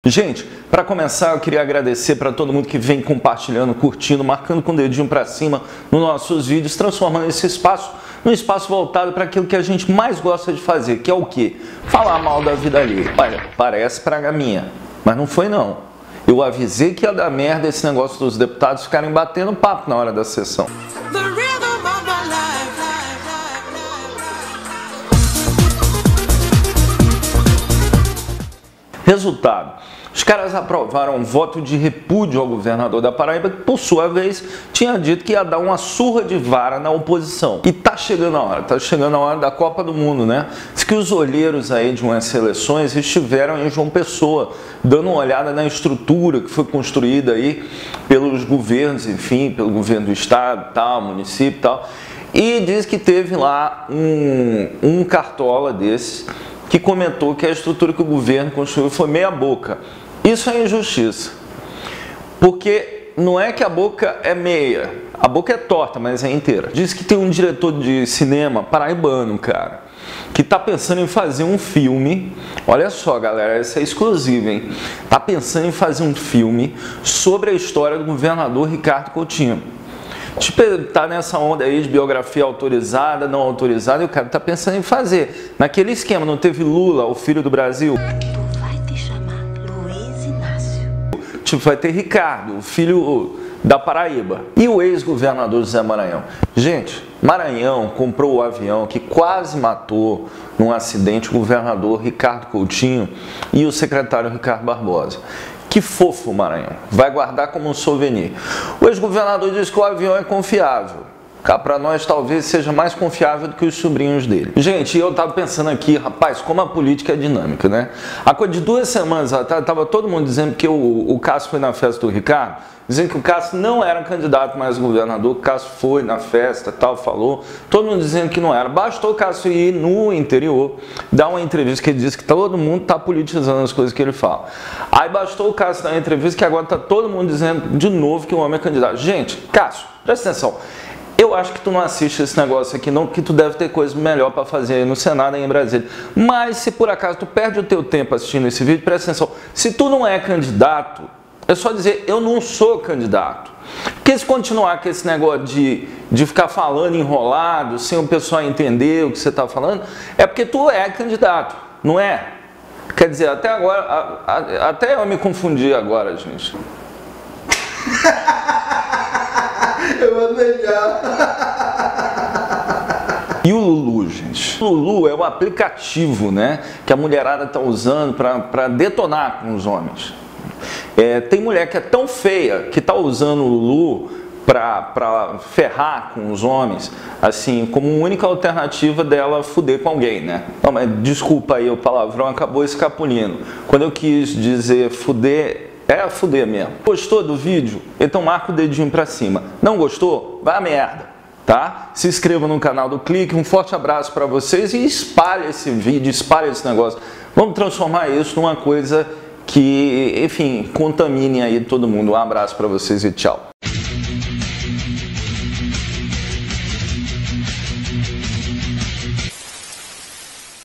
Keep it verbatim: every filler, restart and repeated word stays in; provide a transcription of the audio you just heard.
Gente, para começar eu queria agradecer para todo mundo que vem compartilhando, curtindo, marcando com o dedinho para cima nos nossos vídeos, transformando esse espaço num espaço voltado para aquilo que a gente mais gosta de fazer, que é o quê? Falar mal da vida alheia. Olha, parece praga minha, mas não foi não. Eu avisei que ia dar merda esse negócio dos deputados ficarem batendo papo na hora da sessão. Resultado, os caras aprovaram um voto de repúdio ao governador da Paraíba, que por sua vez tinha dito que ia dar uma surra de vara na oposição. E tá chegando a hora, tá chegando a hora da Copa do Mundo, né? Diz que os olheiros aí de umas seleções estiveram em João Pessoa, dando uma olhada na estrutura que foi construída aí pelos governos, enfim, pelo governo do estado, tal, município e tal. E diz que teve lá um, um cartola desse que comentou que a estrutura que o governo construiu foi meia boca. Isso é injustiça, porque não é que a boca é meia, a boca é torta, mas é inteira. Diz que tem um diretor de cinema paraibano, cara, que tá pensando em fazer um filme, olha só galera, essa é exclusiva, hein? Tá pensando em fazer um filme sobre a história do governador Ricardo Coutinho. Tipo, tá nessa onda aí de biografia autorizada, não autorizada, e o cara tá pensando em fazer. Naquele esquema, não teve Lula, o filho do Brasil? Tu vai te chamar Luiz Inácio. Tipo, vai ter Ricardo, o filho da Paraíba. E o ex-governador José Maranhão? Gente, Maranhão comprou o avião que quase matou num acidente o governador Ricardo Coutinho e o secretário Ricardo Barbosa. Que fofo, Maranhão. Vai guardar como um souvenir. O ex-governador diz que o avião é confiável. Cá para nós talvez seja mais confiável do que os sobrinhos dele. Gente, eu tava pensando aqui, rapaz, como a política é dinâmica, né? Há coisa de duas semanas atrás, tava todo mundo dizendo que o, o Cássio foi na festa do Ricardo, dizendo que o Cássio não era candidato mais a governador, o Cássio foi na festa, tal, falou, todo mundo dizendo que não era. Bastou o Cássio ir no interior, dar uma entrevista que ele disse que todo mundo tá politizando as coisas que ele fala. Aí bastou o Cássio dar uma entrevista que agora tá todo mundo dizendo de novo que o homem é candidato. Gente, Cássio, presta atenção. Eu acho que tu não assiste esse negócio aqui não, que tu deve ter coisa melhor para fazer aí no Senado aí em Brasília. Mas se por acaso tu perde o teu tempo assistindo esse vídeo, presta atenção. Se tu não é candidato, é só dizer, eu não sou candidato. Porque se continuar com esse negócio de, de ficar falando enrolado, sem o pessoal entender o que você está falando, é porque tu é candidato, não é? Quer dizer, até agora, a, a, até eu me confundi agora, gente. Eu vou melhor. E o Lulu, gente? O Lulu é um aplicativo, né, que a mulherada está usando para detonar com os homens. É, tem mulher que é tão feia que está usando o Lulu para ferrar com os homens, assim, como única alternativa dela fuder com alguém, né? Não, mas desculpa aí, o palavrão acabou escapulindo. Quando eu quis dizer fuder, é fuder mesmo. Gostou do vídeo? Então marca o dedinho pra cima. Não gostou? Vai a merda, tá? Se inscreva no canal do Clique. Um forte abraço pra vocês e espalhe esse vídeo, espalhe esse negócio. Vamos transformar isso numa coisa que, enfim, contamine aí todo mundo. Um abraço pra vocês e tchau.